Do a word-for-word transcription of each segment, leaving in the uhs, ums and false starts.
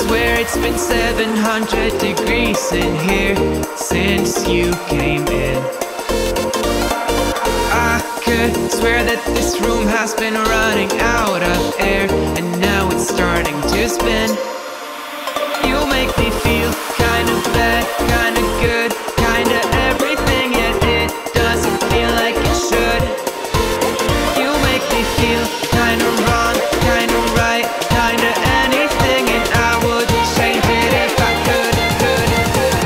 swear it's been seven hundred degrees in here since you came in. I could swear that this room has been running out of air, and now it's starting to spin. You make me feel kind of bad, kind of good, kind of everything, yet it doesn't feel like it should. You make me feel kind of wrong, kind of right, kind of anything, and I would change it if I could, could, could.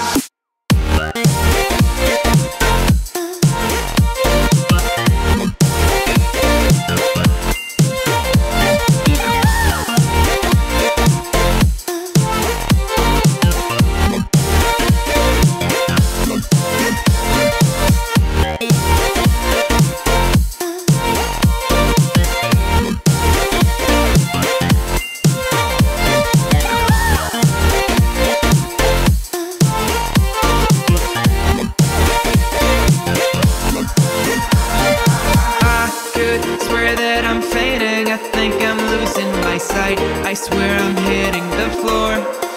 I swear I'm hitting the floor.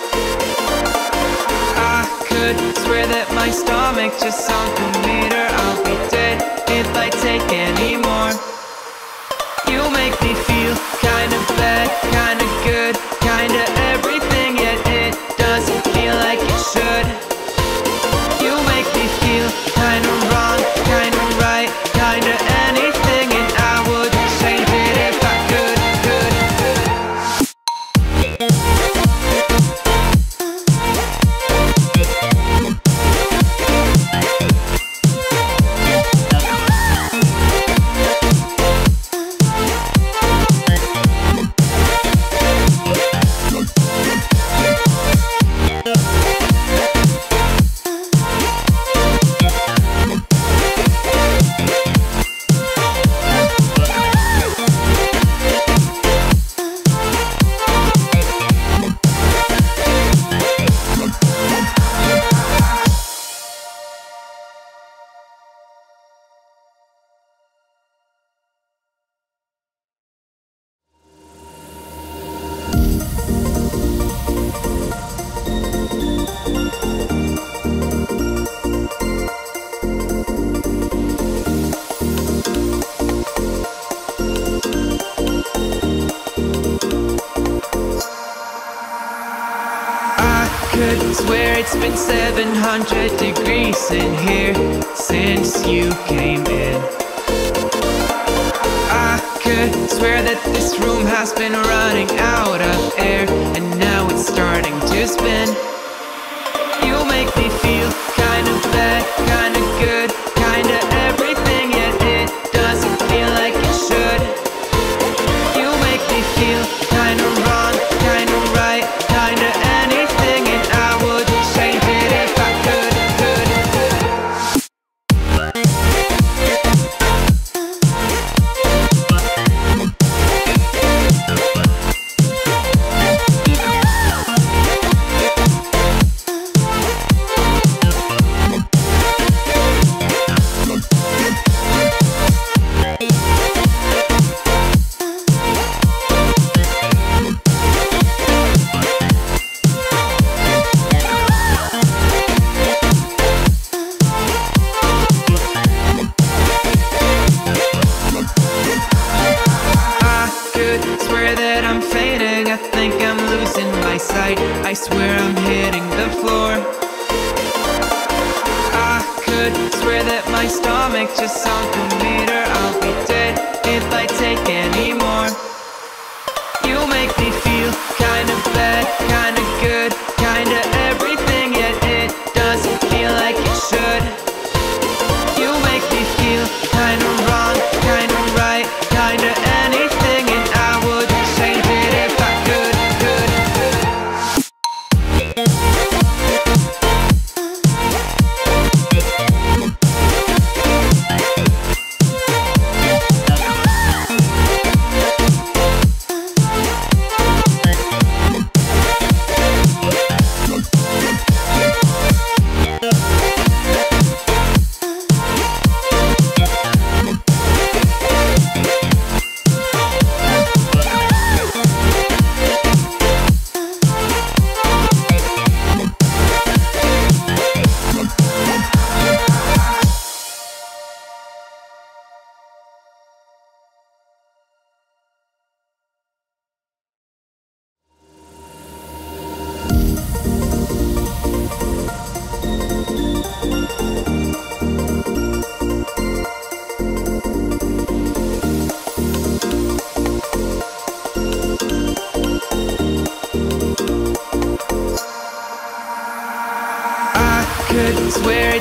I could swear that my stomach just sunk a meter. I'll be dead if I take any more. You make me feel kind of bad, kind of good, kind of everything, yet it doesn't feel like it should. You make me feel kind of wrong, kind of right, kind of anything, and I would change it if I could, could, could. Could swear it's been seven hundred degrees in here since you came in. I could swear that this room has been running out of air, and now it's starting to spin. You make me feel kind of bad, kind of good, kind of everything, yet it doesn't feel like it should. You make me feel kind of wrong, kind of right, kind of anything, and I would change it if I could, could, could. I swear I'm hitting the floor. I could swear that my stomach just sunk a meter. I'll be dead if I take any more. You make me feel kind of bad, kind of good, kind of everything, yet it doesn't feel like it should. You make me feel kind of wrong, kind of right, kind of anything, and I would change it if I could, could, could. We'll be right back.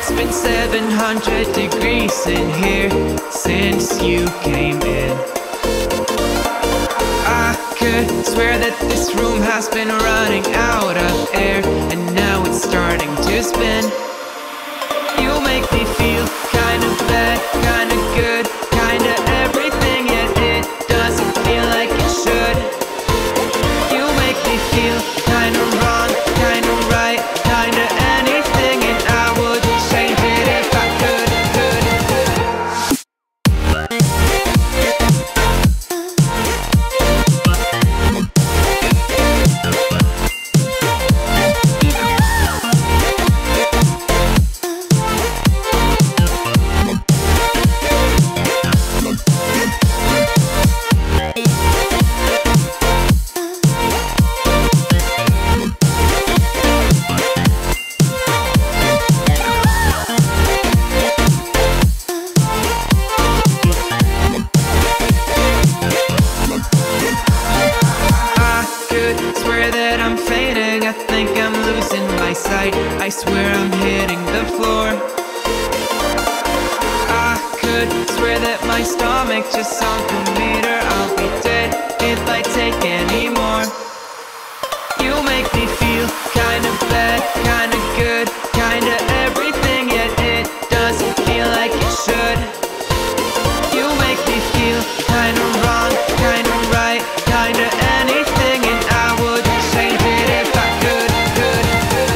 it's been seven hundred degrees in here since you came in. I could swear that this room has been running out of air, and now it's starting to spin. You make me feel kind of bad, kind of good, kind of everything, yet it doesn't feel like it should. You make me feel kind of wrong, kind of right, kind of anything, and I would change it if I could, could, could. I swear I'm hitting the floor. I could swear that my stomach just sunk a meter. I'll be dead if I take any more. You make me feel kind of bad, kind of good, kind of everything, yet it doesn't feel like it should. You make me feel kind of wrong, kind of right, kind of anything, and I would change it if I could, could, could.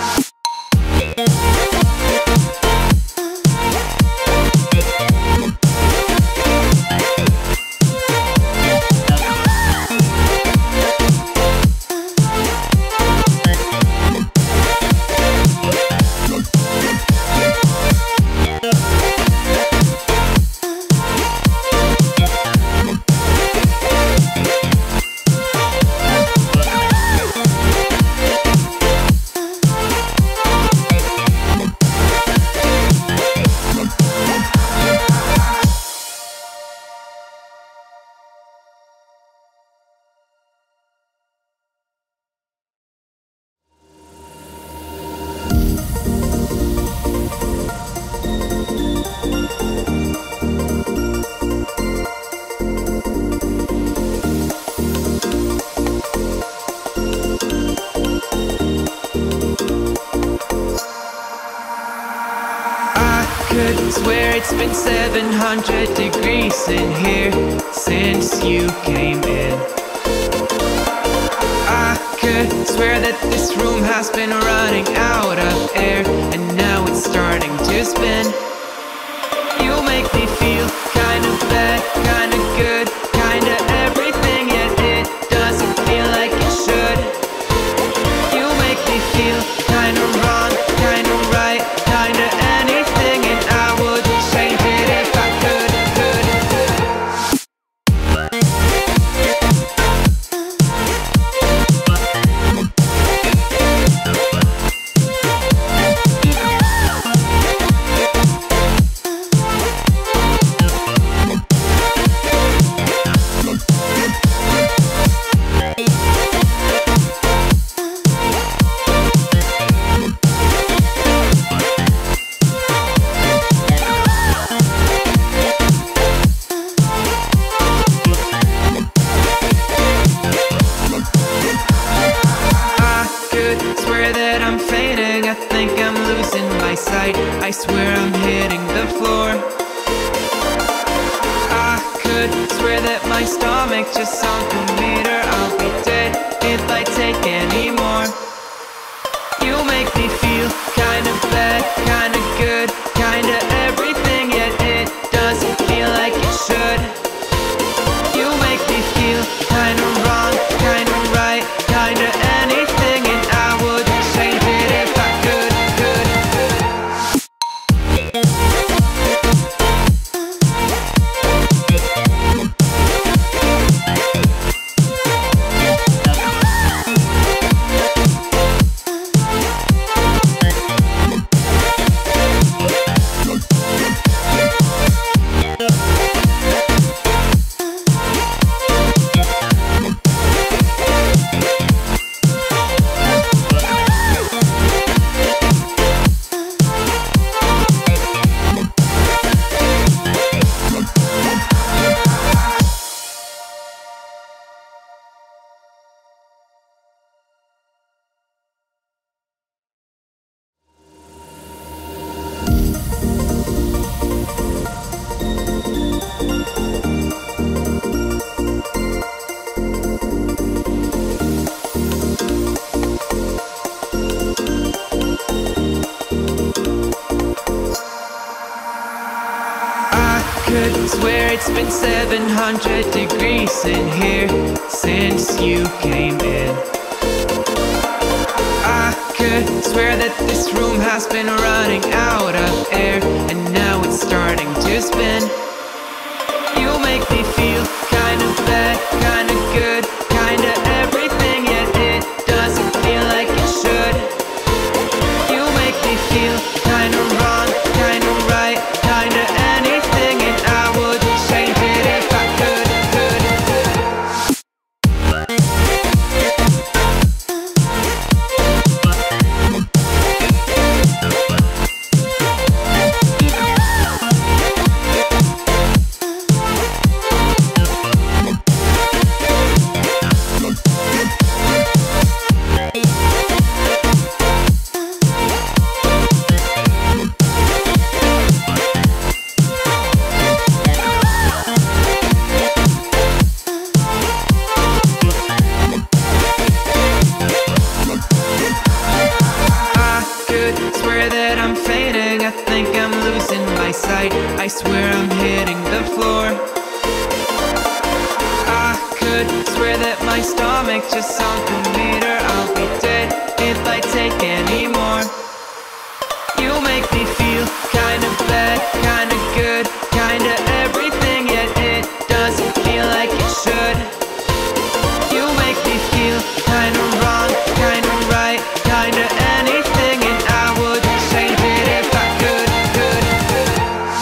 Swear it's been seven hundred degrees in here since you came in. I could swear that this room has been running out of air, and now it's starting to spin. You make me feel kind of bad, kind of good, kind of everything, yet it doesn't feel like it should. You make me feel kind of wrong, kind of right, kind of anything, and I would change it if I could, could, could. I swear I'm hitting the floor. I could swear that my stomach just sunk a meter. I'll be dead if I take any more. You make me feel kind of bad, kind of good, kind of everything, yet it doesn't feel like it should. You make me feel kind of wrong, kind of right, kind of anything, and I would change it if I could, could, could. could swear it's been seven hundred degrees in here since you came in. I could swear that this room has been running out of air, and now it's starting to spin. You make me feel kinda bad, kinda good, kinda everything, yet it doesn't feel like it should. You make me feel kinda wrong, kinda right, kinda anything, and I would change it if I could, could, could. I swear I'm hitting the floor. I could swear that my stomach just sunk a meter. I'll be dead if I take any more. You make me feel kinda bad, kinda good, kinda everything, yet it doesn't feel like it should. You make me feel kinda wrong, kinda right, kinda anything, and I would change it if I could, could, could.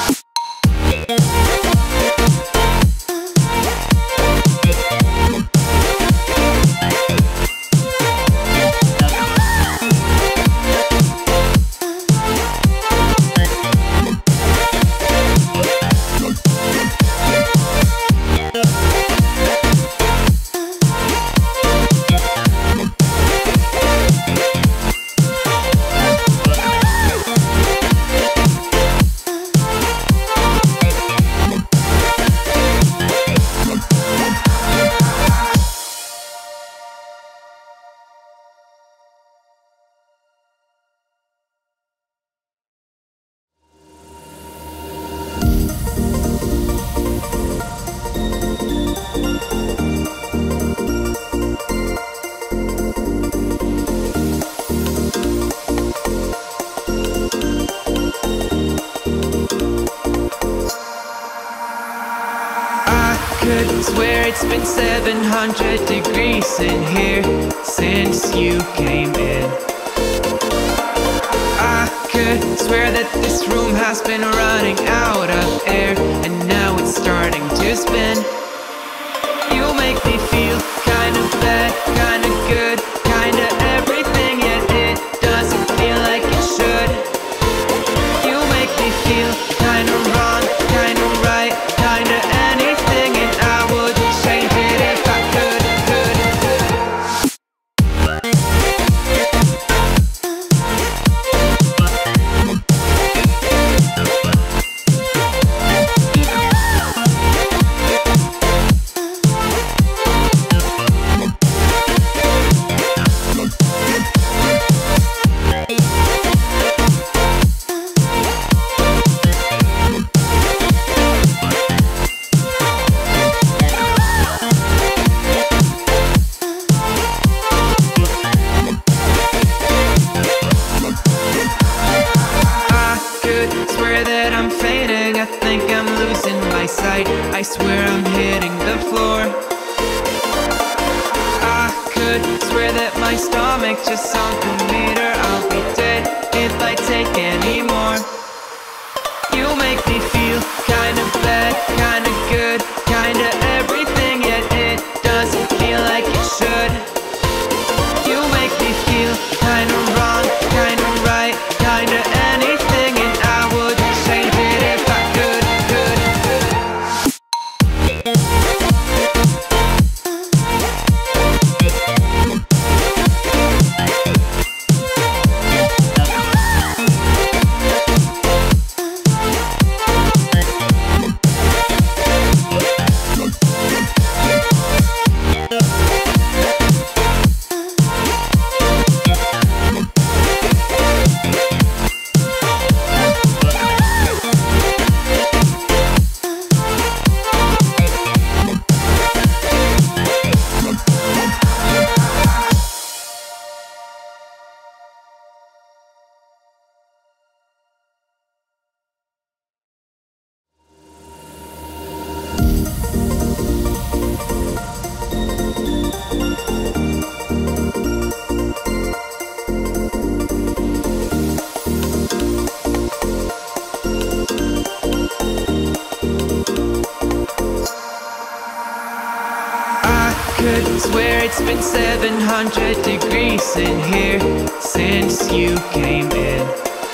Could swear it's been seven hundred degrees in here since you came in. I could swear that this room has been running out of air, and now it's starting to spin. You make me feel kinda bad, kinda good, kinda everything, yet it doesn't feel like it should. You make me feel kinda wrong, kinda right, kinda anything, and I would change it if I could, could, could. I swear I'm hitting the floor. I could swear that my stomach just sunk a meter. I'll be dead if I take any more. You make me feel kinda bad, kinda good, kinda everything, yet it doesn't feel like it should. You make me feel kinda wrong, kinda right, kinda anything, and I would change it if I could, could, could. could swear it's been seven hundred degrees in here since you came in.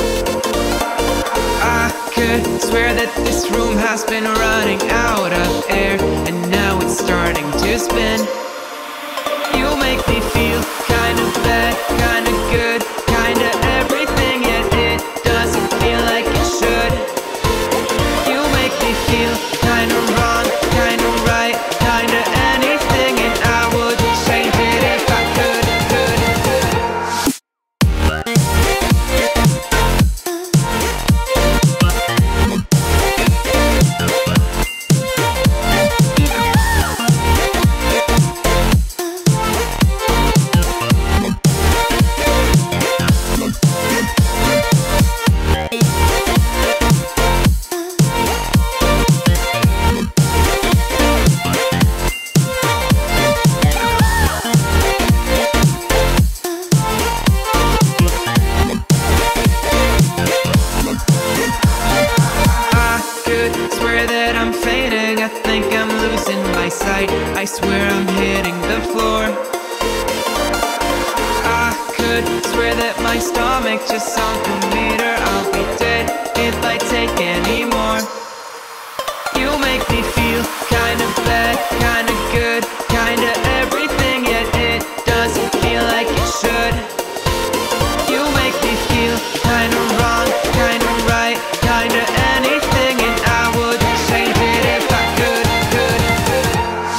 I could swear that this room has been running out of air, and now it's starting to spin. You make me feel kind of bad, kind of good, kind of everything, yet it doesn't feel like it should. You make me feel kind of wrong, kind of right, kind of anything, and I would change it if I could, could, could. I swear I'm hitting the floor. I could swear that my stomach just sunk a meter. I'll be dead if I take any more. You make me feel kind of bad, kind of good, kind of everything, yet it doesn't feel like it should. You make me feel kind of wrong, kind of right, kind of anything, and I would change it if I could, could, could.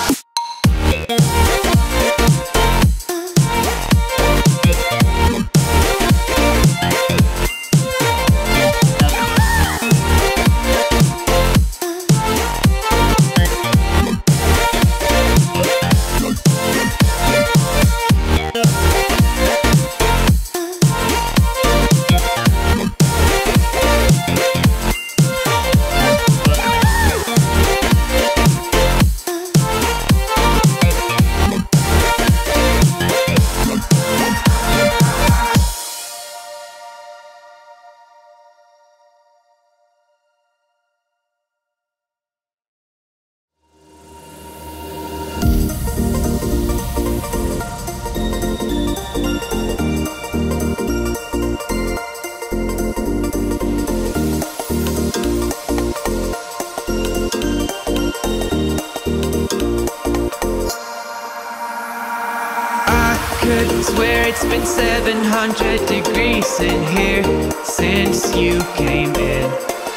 Could swear it's been seven hundred degrees in here since you came in.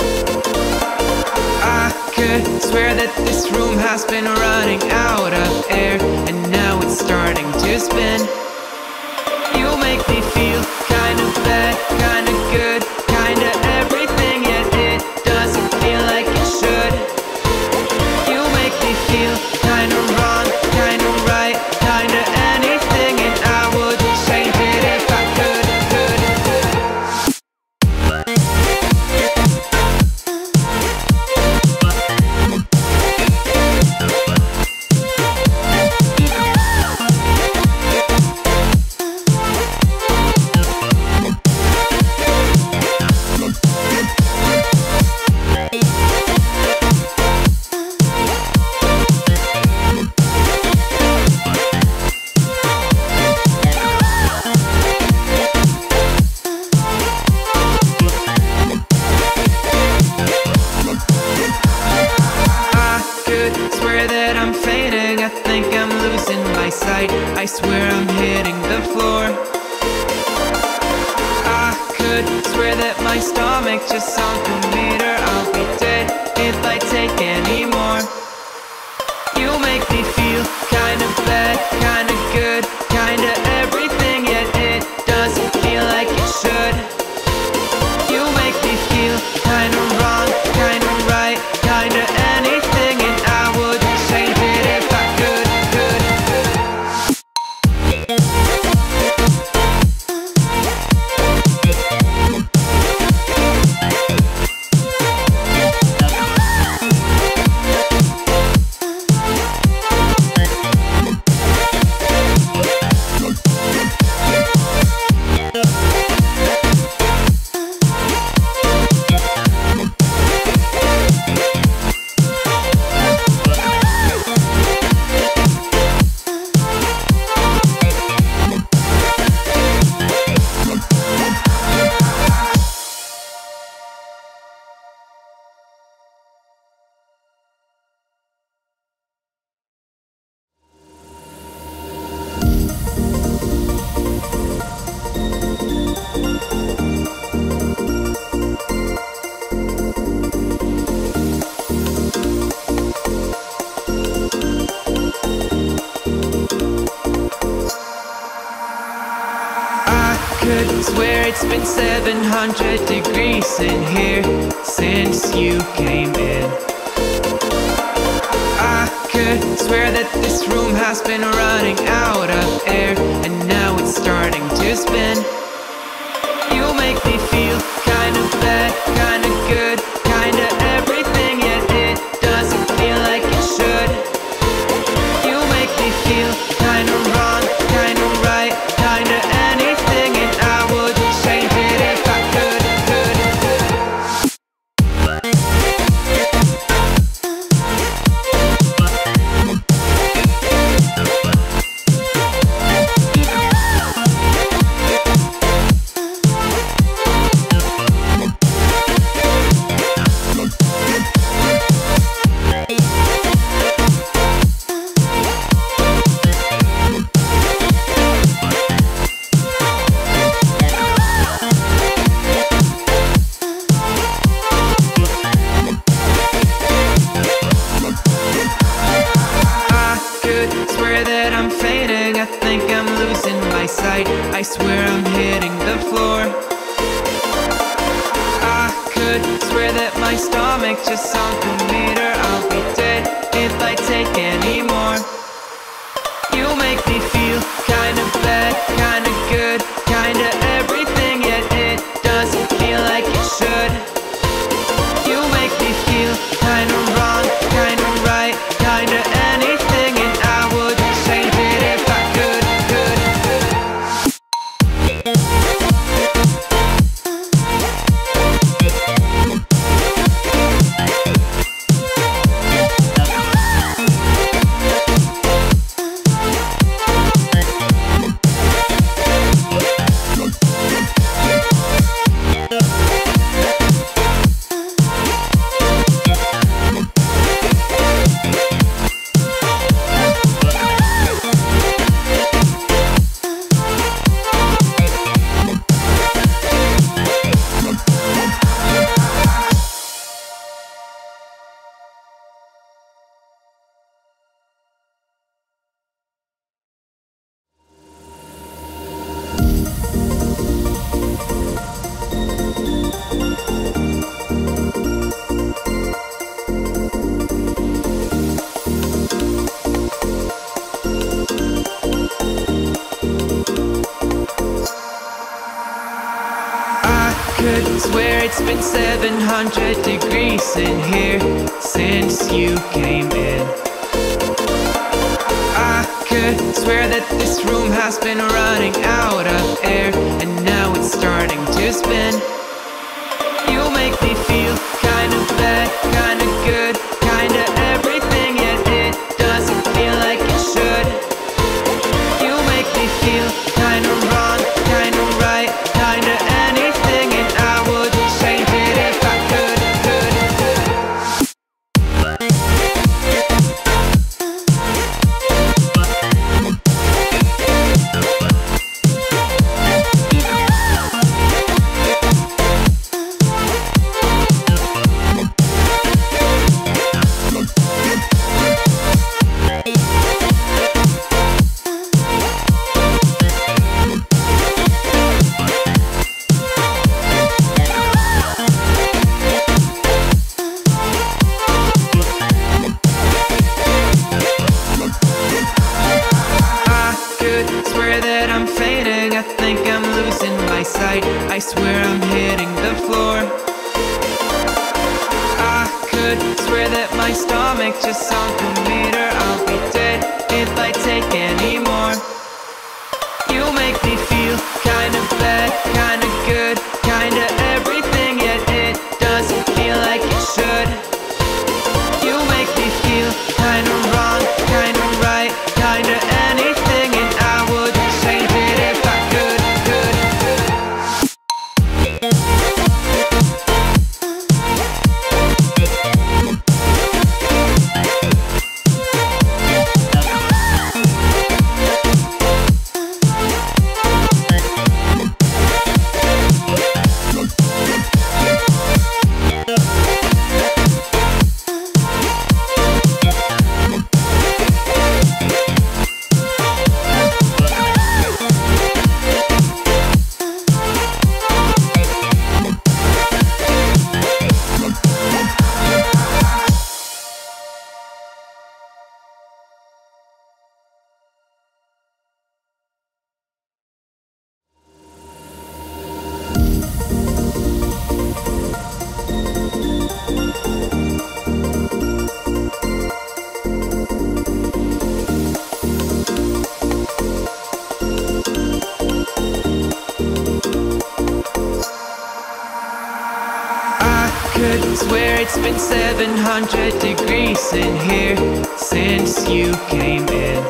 I could swear that this room has been running out of air, and now it's starting to spin. You make me feel kind of bad, kind of good, kind of everything, yet it doesn't feel like it should. You make me feel kind of wrong, kind of right, kind of anything, and I would change it if I could, could, could. I swear I'm hitting the floor. I could swear that my stomach just sunk a meter. I'll be dead if I take any more. You make me feel kind of bad, kind of good, kind of everything, yet it doesn't feel like it should. You make me feel kind of wrong, kind of right, kind of anything, and I would change it if I could, could, could. been seven hundred degrees in here since you came in. I could swear that this room has been running out of air, and now it's starting to spin. You make me feel kind of bad, kind of good, kind of everything, yet it doesn't feel like it should. You make me feel kind of wrong, kind of right, kind of anything, and I would change it if I could, could, could. I swear I'm hitting the floor. I could swear that my stomach just sunk a meter. I'll be dead if I take any more. You make me feel kind of bad, kind of good, kind of everything, yet it doesn't feel like it should. You make me feel kind of wrong, kind of right, kind of anything, and I would change it if I could, could, could. Swear it's been seven hundred degrees in here since you came in. I could swear that this room has been running out of air, and now it's starting to spin. You make me feel kind of bad, kind of good, kind of everything, yet it doesn't feel like it should. You make me feel kind of wrong, kind of right, kind of anything, and I would change it if I could, could, could. I swear I'm hitting the floor. I could swear that my stomach just sunk a meter. I'll be dead if I take any more. You make me feel kind of bad, kind of good, kind of everything, yet it doesn't feel like it should. You make me feel kind of wrong, kind of right, kind of anything, and I would change it if I could, could, could. could swear it's been seven hundred degrees in here since you came in.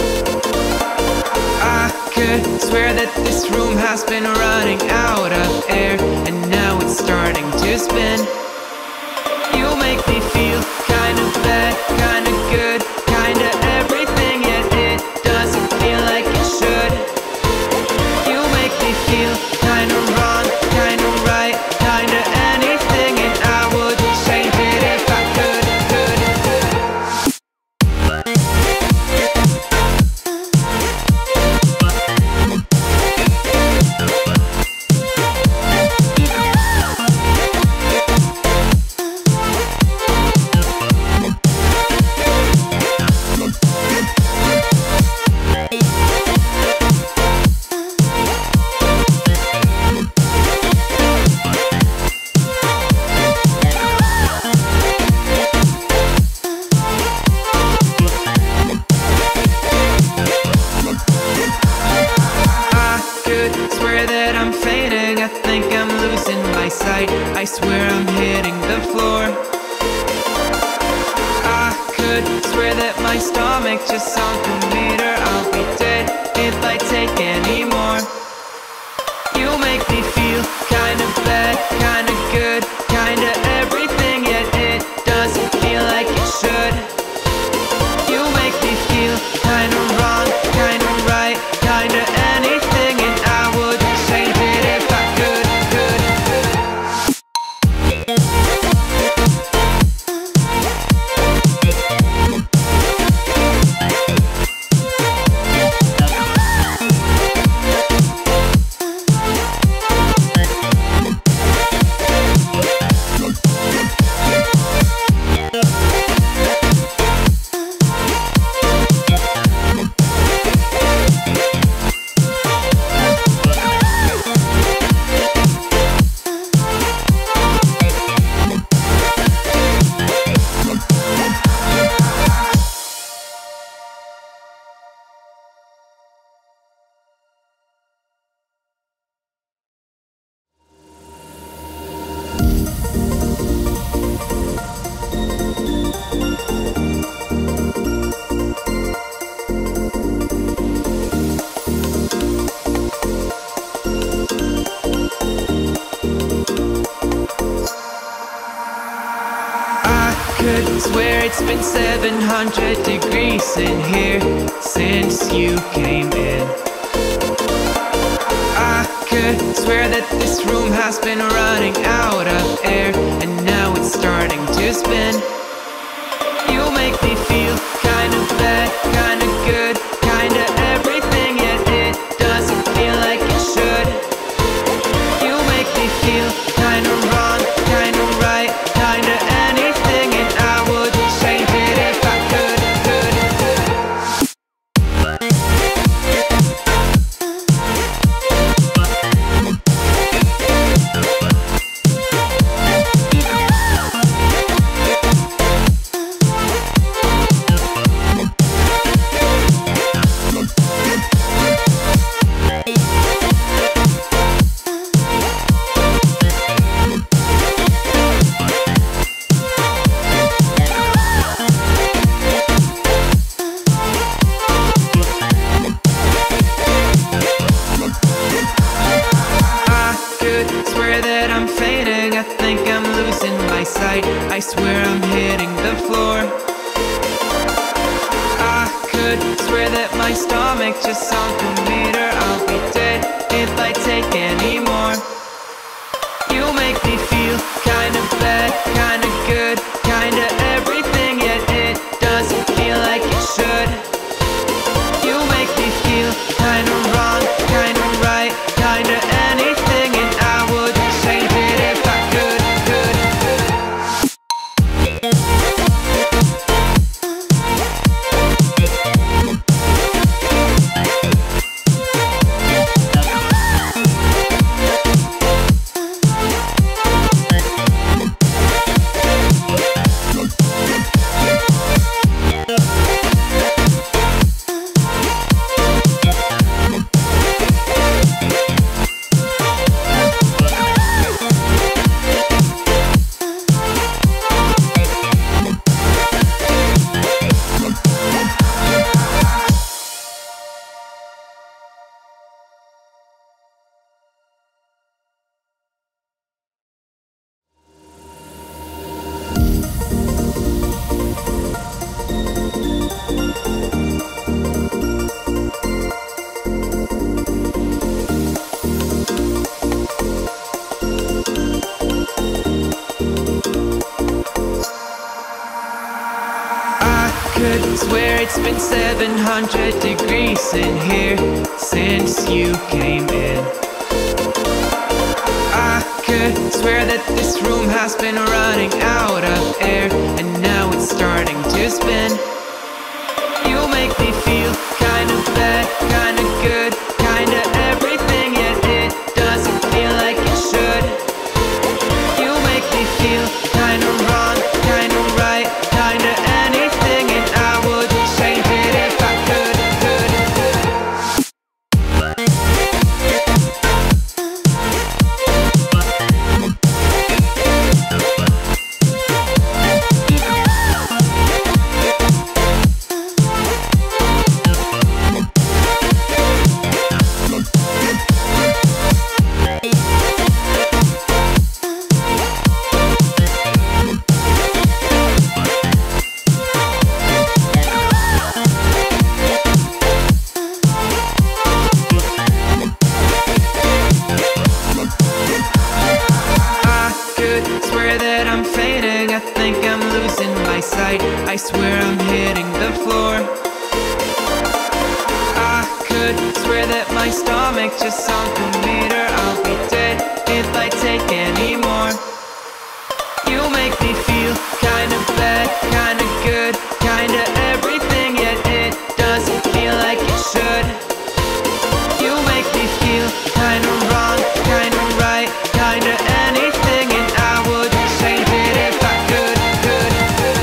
I could swear that this room has been running out of air, and now it's starting to spin. You make me feel kinda bad, kinda good, kinda everything, yet it doesn't feel like it should. You make me feel kinda wrong, kinda right, kinda anything, and I would change it if I could, could, could. I swear I'm hitting the floor. I could swear that my stomach just sunk a meter. I'll be dead if I take any more. You make me feel kinda bad, kinda good, kinda everything, yet it doesn't feel like it should. You make me feel kinda wrong, kinda right, kinda anything, and I would change it if I could, could, could. Could swear it's been seven hundred degrees in here since you came in. I could swear that this room has been running out of air, and now it's starting to spin. You make me feel kinda bad, kinda good, kinda everything, yet it doesn't feel like it should. You make me feel kinda wrong, kinda right, kinda anything, and I would change it if I could, could, could. I swear I'm hitting the floor. I could swear that my stomach just sunk a meter. I'll be dead if I take any more. You make me feel kinda bad, kinda good, kinda everything, yet it doesn't feel like it should. You make me feel kinda wrong, kinda right, kinda anything, and I would change it if I could, could, could. could swear it's been seven hundred degrees in here since you came in. I could swear that this room has been running out of air, and now it's starting to spin. You make me feel kinda bad, kinda good, kinda everything, yet it doesn't feel like it should. You make me feel kinda wrong, kinda right, kinda anything, and I would change it if I could, could, could. I swear I'm hitting the floor. I could swear that my stomach just sunk a meter. I'll be dead if I take any more. You make me feel kinda bad, kinda good, kinda everything, yet it doesn't feel like it should. You make me feel kinda wrong, kinda right, kinda anything, and I would change it if I could, could, could.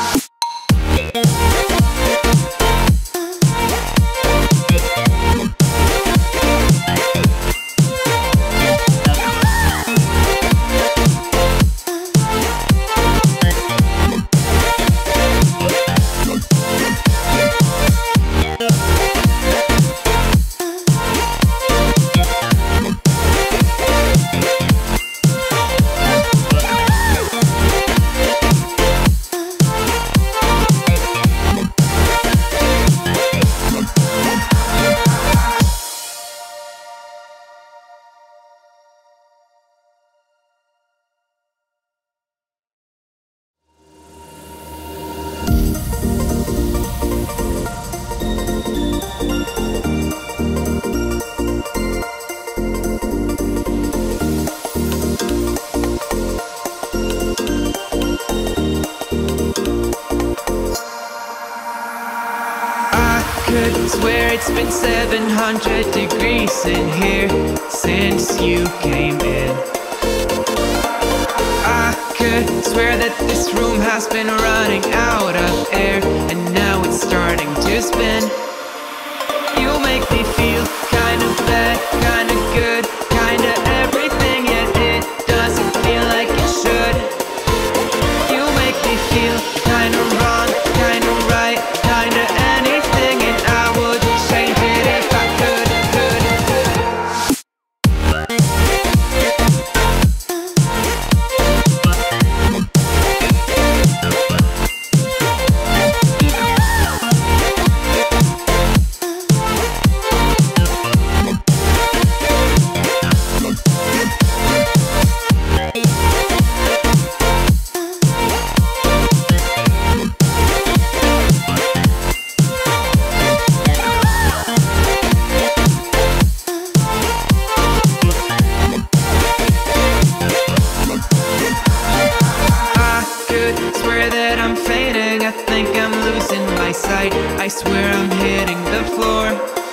Could swear it's been seven hundred degrees in here since you came in. I could swear that this room has been running out of air, and now it's starting to spin. You make me feel kinda bad, kinda good, kinda everything, yet it doesn't feel like it should. You make me feel kinda wrong, kinda right, kinda anything, and I would change it if I could, could, could. I swear I'm hitting the floor.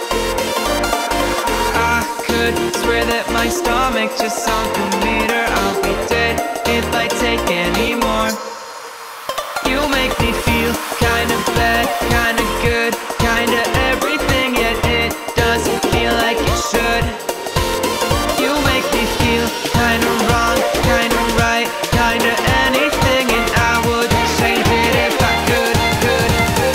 I could swear that my stomach just sunk a meter. I'll be dead if I take any more. You make me feel kinda bad, kinda good, kinda everything, yet it doesn't feel like it should. You make me feel kinda wrong, kinda right, kinda anything, and I would change it if I could, could, could.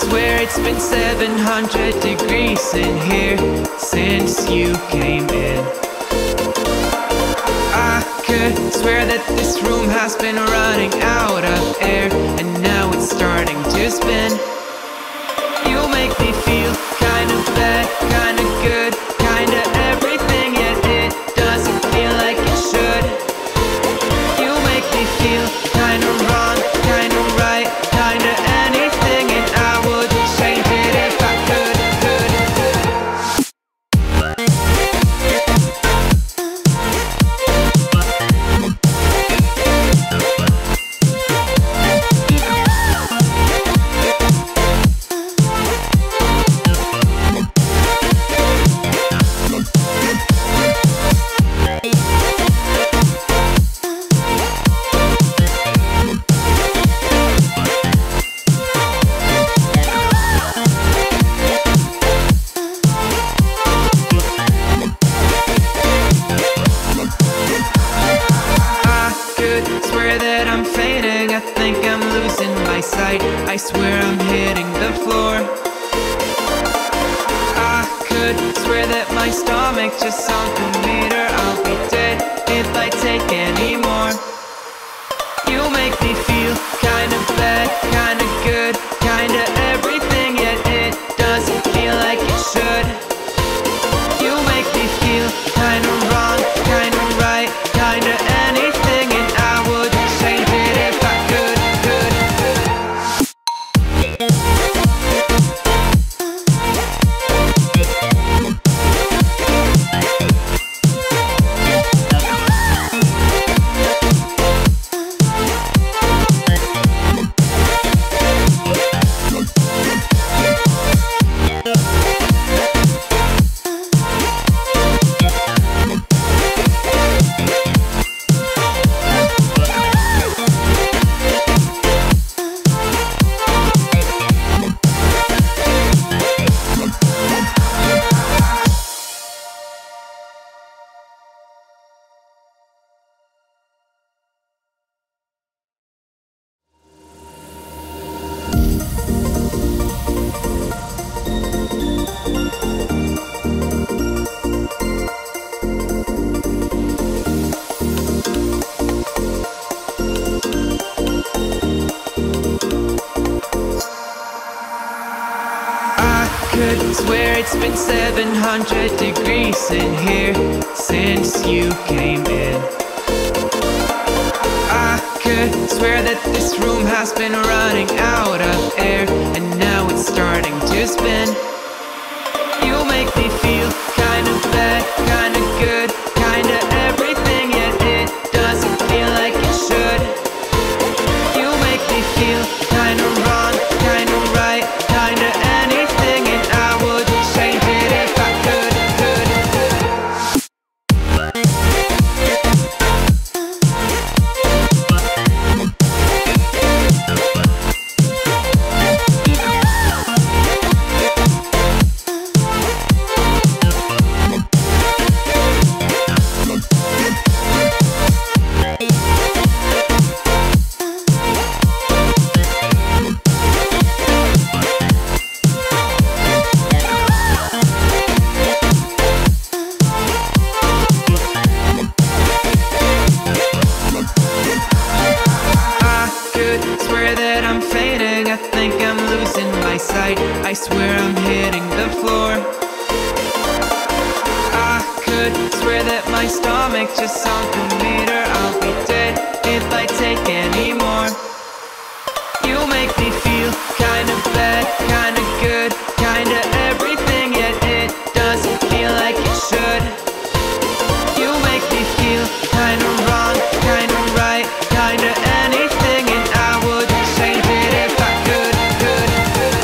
swear it's been seven hundred degrees in here since you came in. I could swear that this room has been running out of air, and now it's starting to spin. You make me feel kind of bad, kind of good, kind of everything, yet it doesn't feel like it should. You make me feel kind of wrong, kind of right, kind of anything, and I would change it if I could, could, could. Swear that I'm fading, I think I'm losing my sight, I swear I'm hitting the floor. I could swear that my stomach just sunk a meter, I'll be dead if I take any more. You make me feel kind of bad, kind of good, kind of everything, yet it doesn't feel like it should. You make me feel kind of wrong, kind of right, kind of anything, and I would change it if I could, could, could. Could swear it's been seven hundred degrees in here since you came in. I could swear that this room has been running out of air, and now it's starting to spin. You make me feel kind of bad, kind of good, kind of everything, yet it doesn't feel like it should. You make me feel kind of wrong, kind of right, kind of anything, and I would change it if I could, could, could. I swear I'm hitting the floor. I could swear that my stomach just sunk a meter, I'll be dead if I take any more. You make me feel kind of bad, kind of good, kind of everything, yet it doesn't feel like it should. You make me feel kind of wrong, kind of right, kind of anything, and I would change it if I could, could, could.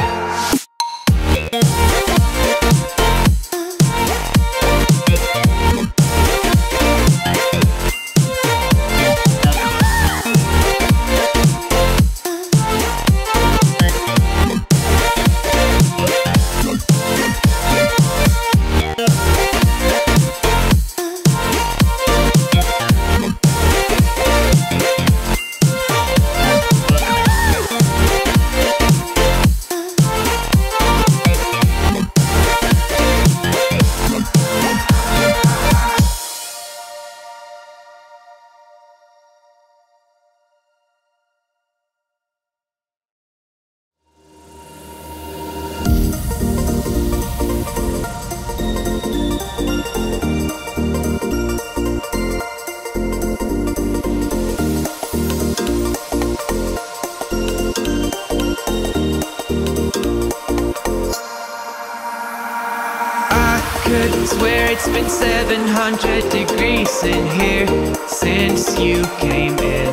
swear it's been seven hundred degrees in here since you came in.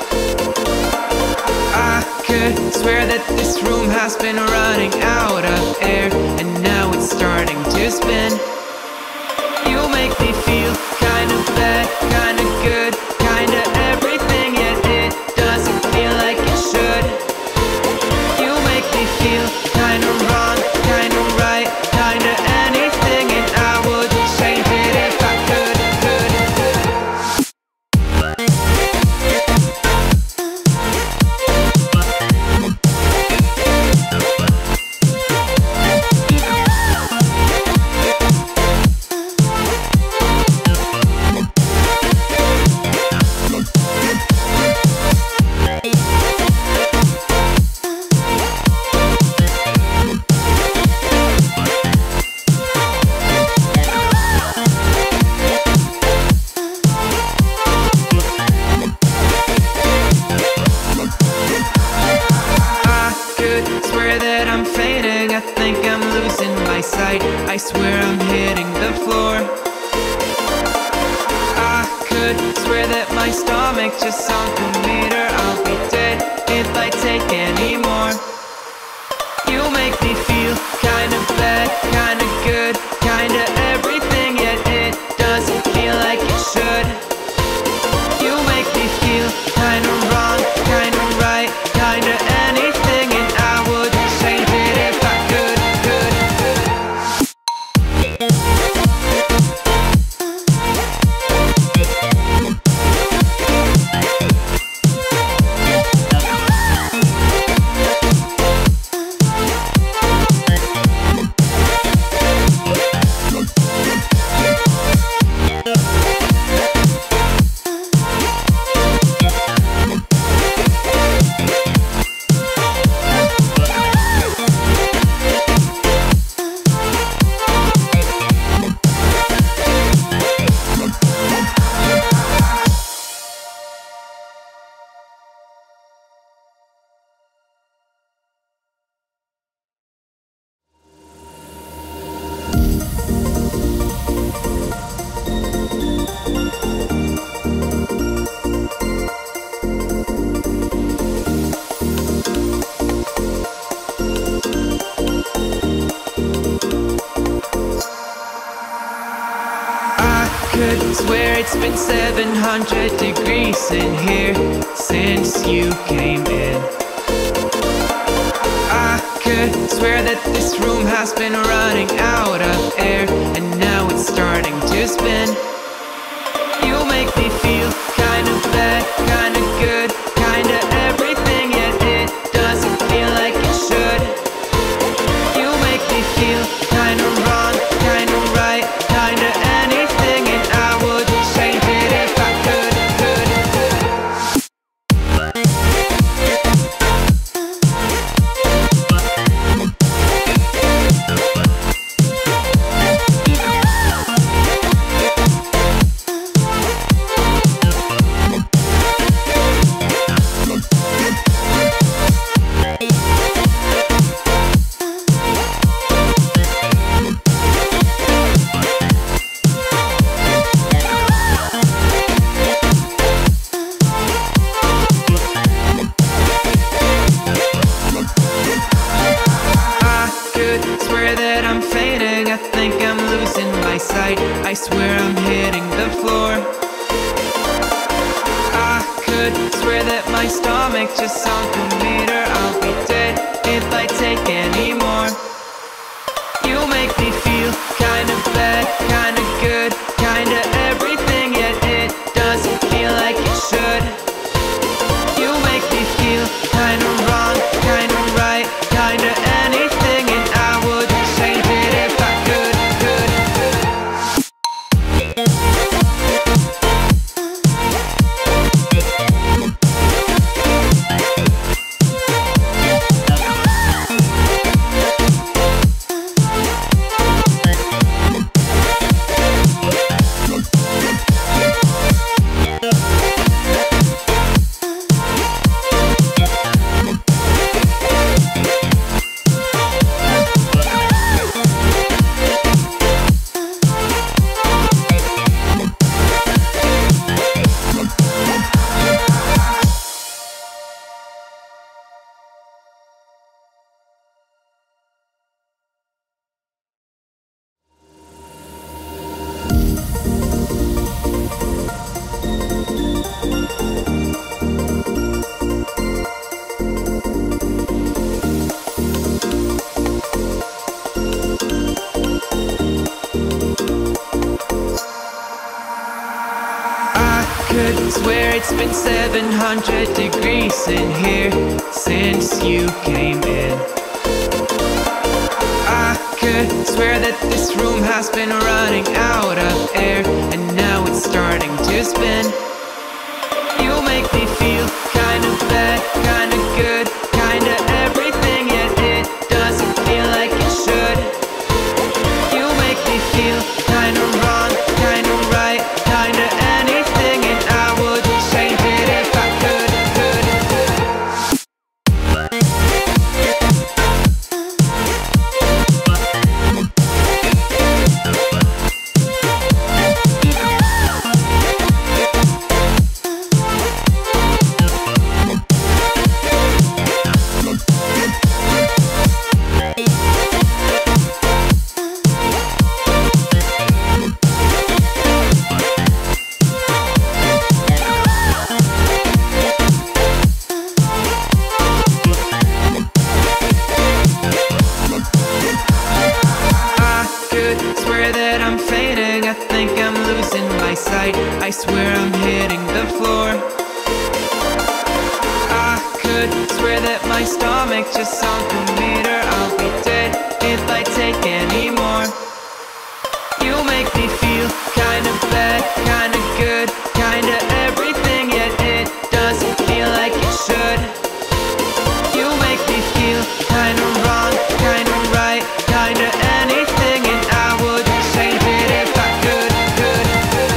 I could swear that this room has been running out of air, and now it's starting to spin. You make me feel kinda bad, kinda good, kinda everything, yet it doesn't feel like it should. You make me feel kinda wrong, kinda right, kinda anything, and I would change it if I could, could, could. I swear I'm hitting the floor. I could swear that my stomach just sunk a meter. I'll be dead if I take any more. You make me feel kinda bad, kinda good, kinda everything, yet it doesn't feel like it should. You make me feel kinda wrong, kinda right, kinda anything, and I would change it if I could, could, could. Could swear it's been seven hundred degrees in here since you came in. I could swear that this room has been running out of air, and now it's starting to spin. You make me feel kinda bad, kinda good, kinda everything, yet it doesn't feel like it should. You make me feel kinda wrong, kinda right, kinda anything, and I would change it if I could, could, could. I swear I'm hitting the floor. I could swear that my stomach just sunk a meter. I'll be dead if I take any more. You make me feel kinda bad, kinda good, kinda everything, yet it doesn't feel like it should. You make me feel kinda wrong, kinda right, kinda anything, and I would change it if I could, could, could. could swear it's been seven hundred degrees in here since you came in. I could swear that this room has been running out of air, and now it's starting to spin. You make me feel kinda bad, kinda good, kinda everything, yet it doesn't feel like it should. You make me feel kinda wrong, kinda right, kinda anything, and I would change it if I could, could, could. I swear I'm hitting the floor. I could swear that my stomach just sunk a meter. I'll be dead if I take any more. You make me feel kinda bad, kinda good, kinda everything, yet it doesn't feel like it should. You make me feel kinda wrong, kinda right, kinda anything, and I would change it if I could, could, could.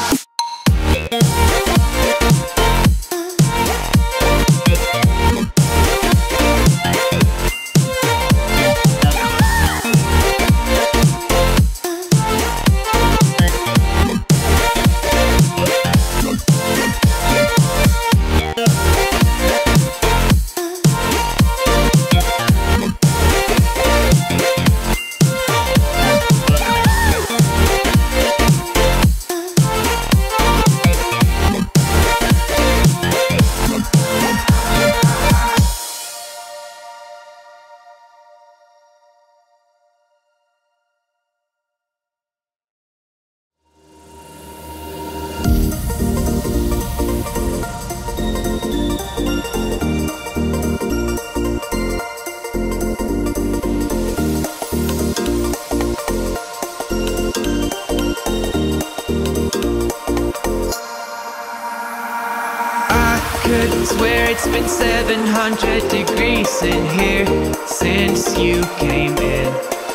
Could swear it's been seven hundred degrees in here since you came in.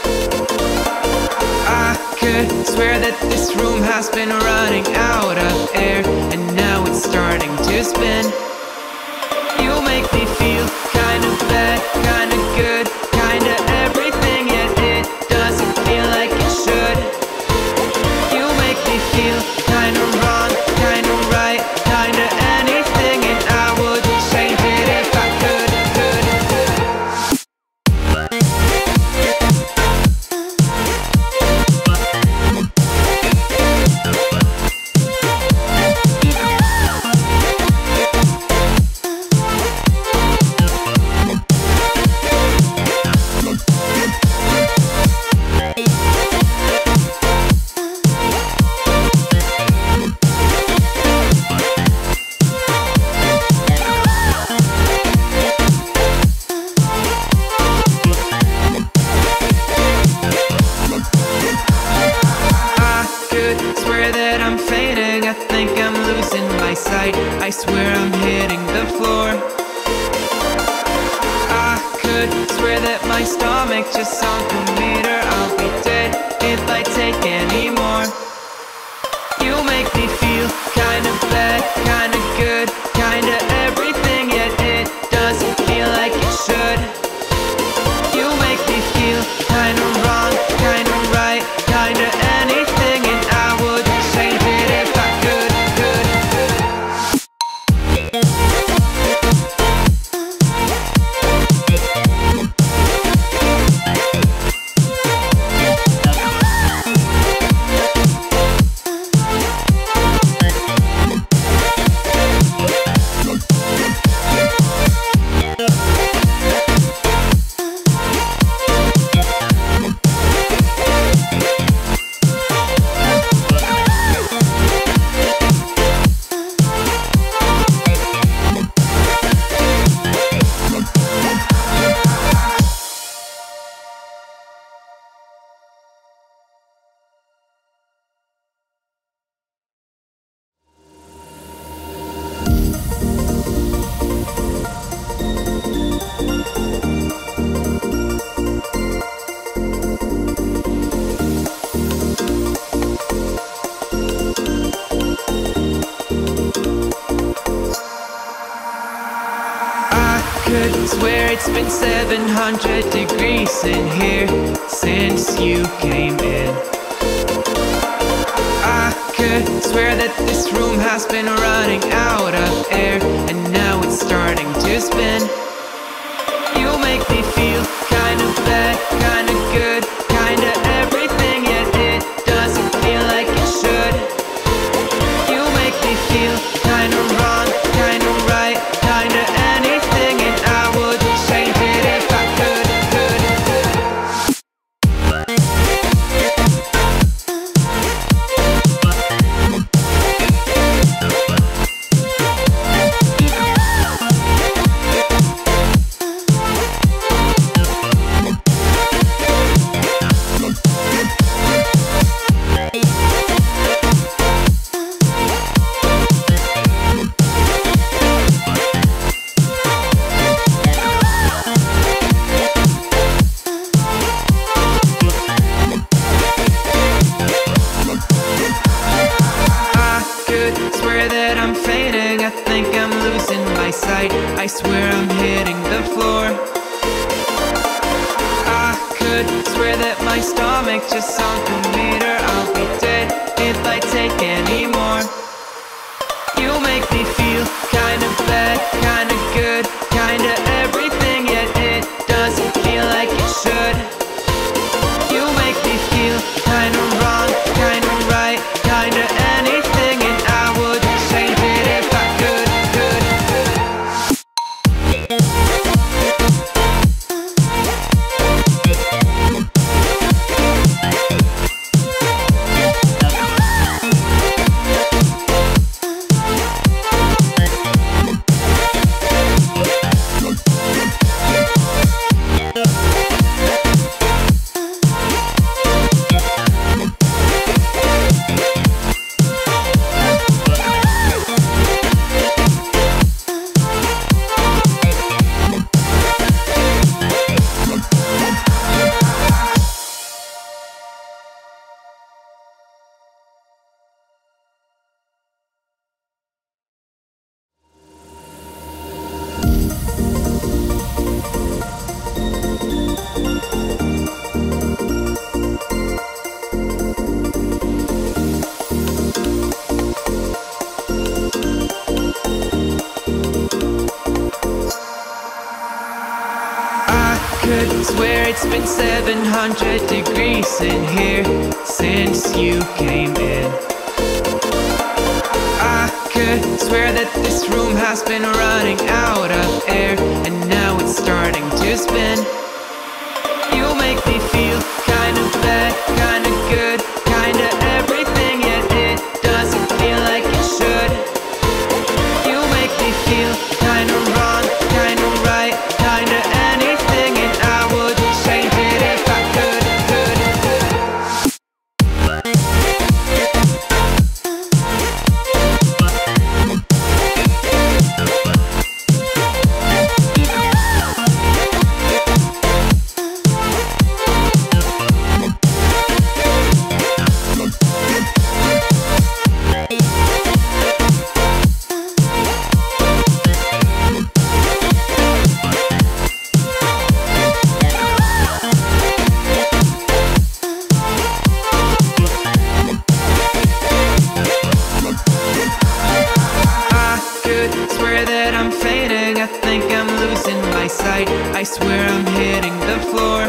I could swear that this room has been running out of air, and now it's starting to spin. You make me feel kinda bad, kinda good, kinda everything, yet it doesn't feel like it should. You make me feel kinda wrong, kinda right, kinda anything, and I would change it if I could, could, could. I swear I'm hitting the floor. I could swear that my stomach just sunk a meter. I'll be dead if I take any more. You make me feel kinda bad, kinda good, kinda everything, yet it doesn't feel like it should. You make me feel kinda wrong, kinda right, kinda anything, and I would change it if I could, could, could. could swear it's been seven hundred degrees in here since you came in. I could swear that this room has been running out of air, and now it's starting to spin. You make me feel kind of bad, kind of good, kind of everything, yet it doesn't feel like it should. You make me feel kind of wrong, kind of right, kind of anything, and I would change it if I could, could, could. Swear that I'm fading, I think I'm losing my sight, I swear I'm hitting the floor. I could swear that my stomach just sunk a meter, I'll be dead if I take any more. You make me feel kind of bad, kind of good, kind of everything, yet it doesn't feel like it should. You make me feel kind of wrong, kind of right, kind of anything, and I would change it if I could, could, could. Could swear it's been seven hundred degrees in here since you came in. I could swear that this room has been running out of air, and now it's starting to spin. You make me feel kind of bad, kind of good, kind of everything, yet it doesn't feel like it should. You make me feel kind of wrong, kind of right, kind of anything, and I would change it if I could, could, could. I swear I'm hitting the floor.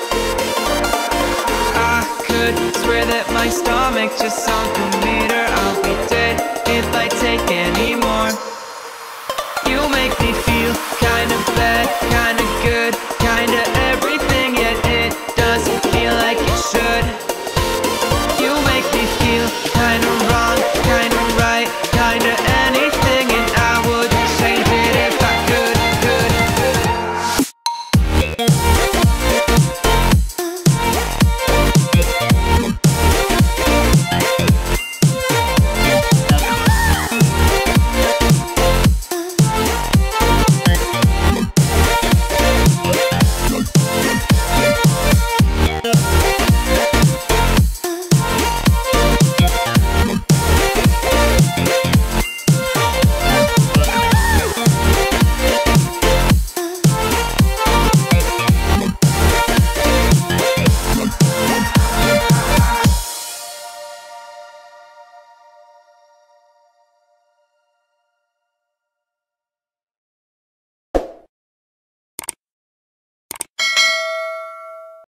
I could swear that my stomach just sunk a meter, I'll be dead if I take any more. You make me feel